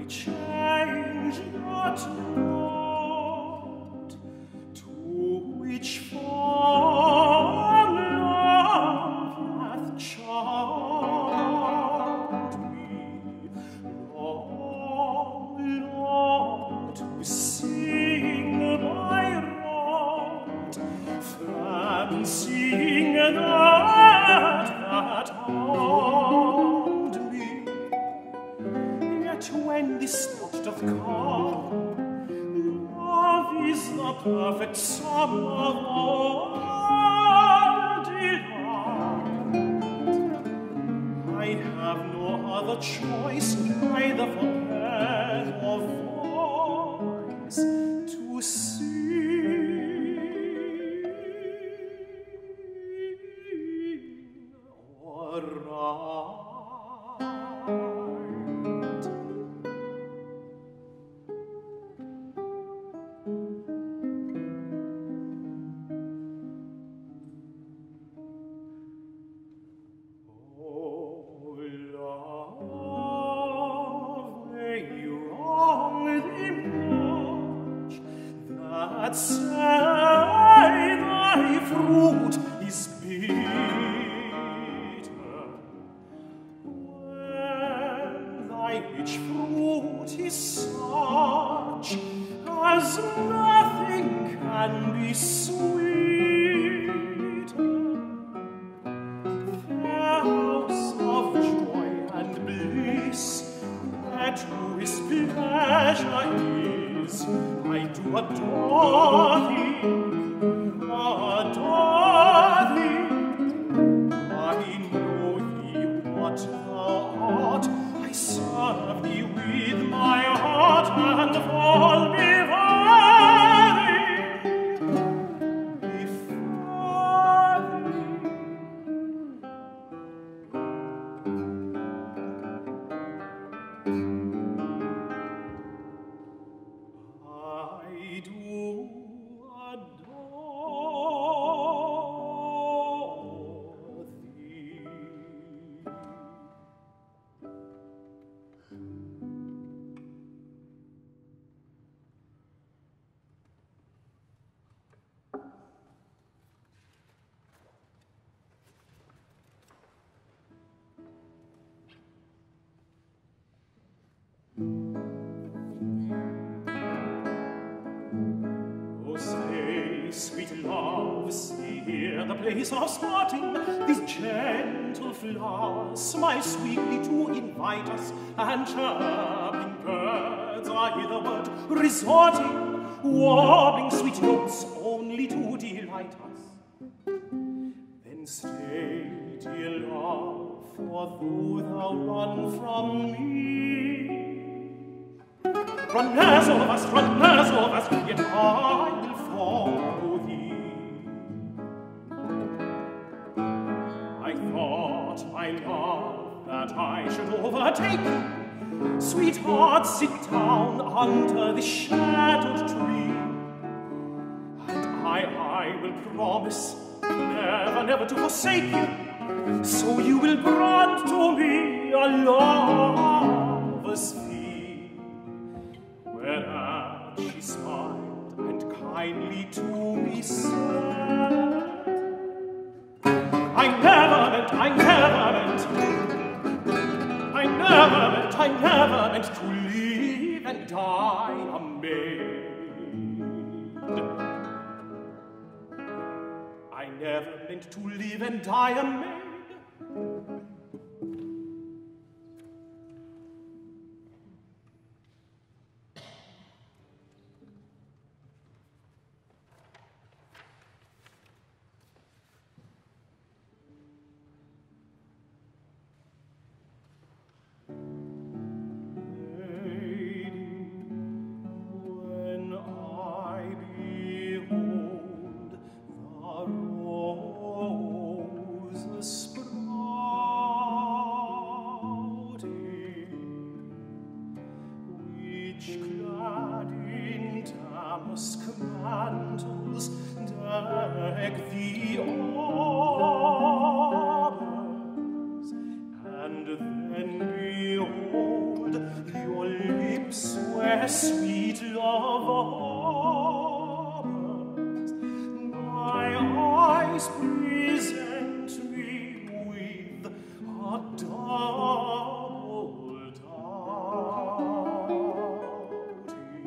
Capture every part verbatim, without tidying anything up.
change not not, to which fond love hath charmed me, long, long to sing my rod, fancying that that harmed me. Yet when this thought doth come, love is the perfect sum of all delight. I have no other choice, either for head or voice, to sing or write. That say thy fruit is bitter, when thy rich fruit is such as nothing can be sweeter. Vows of joy and bliss, where truest pleasure is, I do adore thee, adore thee. I know thee what thou art, I serve thee with my heart and fall before thee, before thee. I do adore thee. Oh, say, sweet love, see here the place of sporting. These gentle flowers smile sweetly to invite us, and chirping birds are hitherward resorting, warbling sweet notes only to delight us. Then stay, dear love, for though thou run from me, run as of us, run as of us, yet I will follow thee. I thought, my love, that I should overtake thee. Sweetheart, sit down under this shadowed tree, and I, I will promise never, never to forsake you, so you will grant to me a lover's fee. Whereat she smiled and kindly to me said, I never meant, I never meant, I never meant, I never meant to live and die a maid. I never meant to live and die a maid. Mantles deck the arbors, and then behold your lips eyes present me with a double doubting.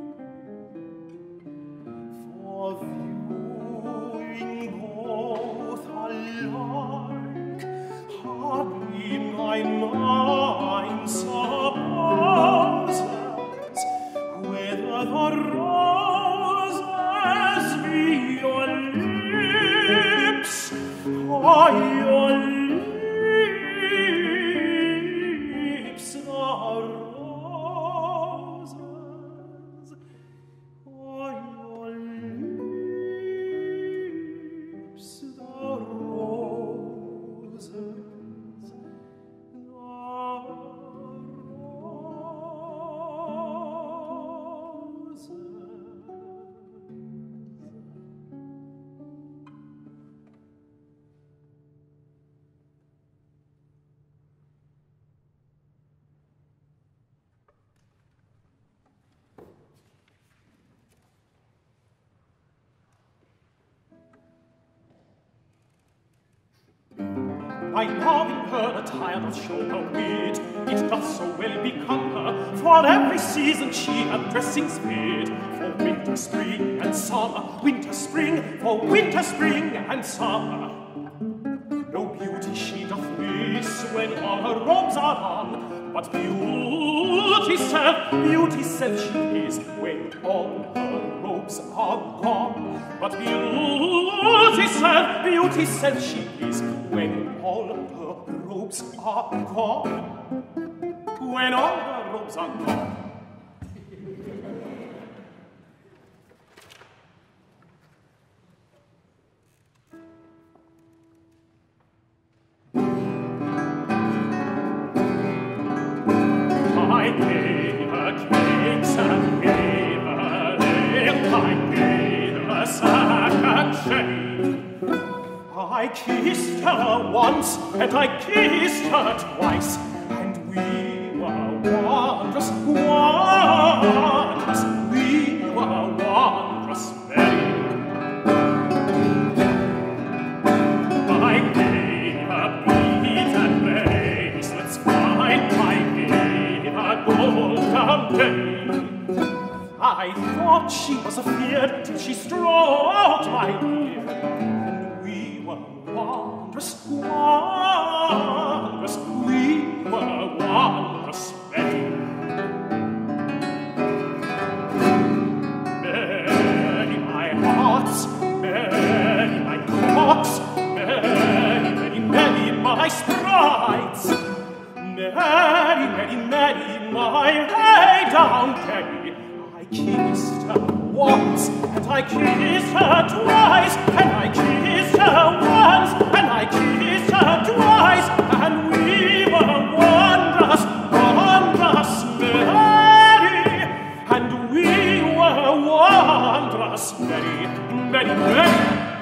For viewing both alike, hardly my mind supposes whether the roses be your lips or your lips the roses or your lips the roses. I love in her attire doth show her wit, it doth so well become her, for every season she hath dressings fit, for winter, spring, and summer, winter, spring, for winter, spring, and summer. No beauty she doth miss when all her robes are on, but beauty self, beauty self she is when all her robes are gone. But beauty self, beauty self she is when all her robes are gone. When all her robes are gone. I gave her cakes and gave her milk, I gave her sack and shade. I kissed her once, and I kissed her twice, and we were wondrous, wondrous, we were wondrous merry. I gave her beads and bracelets fine, I gave her gold champagne. I thought she was afeard till she stroked my ear, and we were wondrous, wondrous, we were wondrous merry. Merry my hearts, merry my cocks, merry, merry, merry my sprites, merry, merry, merry my hay down Peggy. I kissed her once, and I kissed her twice, and I kissed her once, and I kissed her twice, and we were wondrous, wondrous merry, and we were wondrous merry, merry, merry.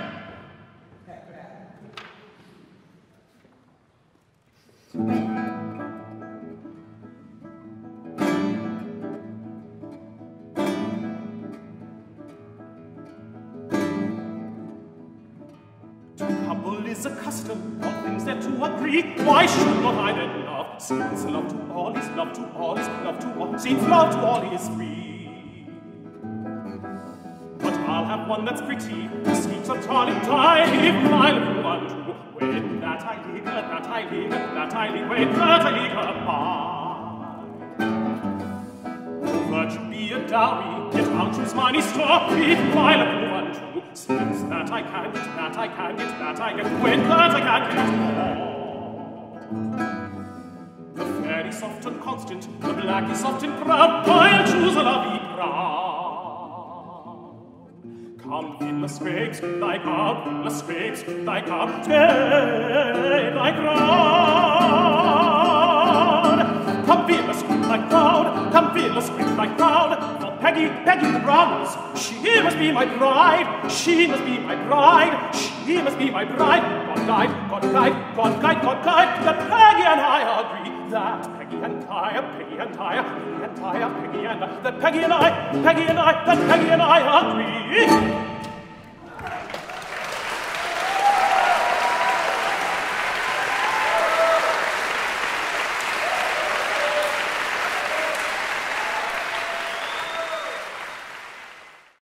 Is a custom, all things that to agree. Why should not I then love? Since love to all is love to all is love to all, since love to all is free. But I'll have one that's pretty, sweet or tall and tiny, my little one too. When that I leave her, that I leave her, that I leave, when that I leave her by. Virtue be a dowry, yet I'll choose money store, with my little one too. Since that I can get, that I can get, that I get, when that I can get all. The fair is soft and constant, the black is soft and proud, I'll choose a lovely brown. Come, fill the scrapes, thy gown, fill the scrapes, thy gown, take thy crown. Come, fill the scrape, thy crown, come, fill the scrape, thy crown. Peggy, Peggy the Browns, she must be my bride, she must be my bride, she must be my bride. God guide, God guide, God guide, God guide, that Peggy and I agree, that Peggy and I, Peggy and I, Peggy and I, Peggy and I, that Peggy and I, Peggy and I, that Peggy and I agree.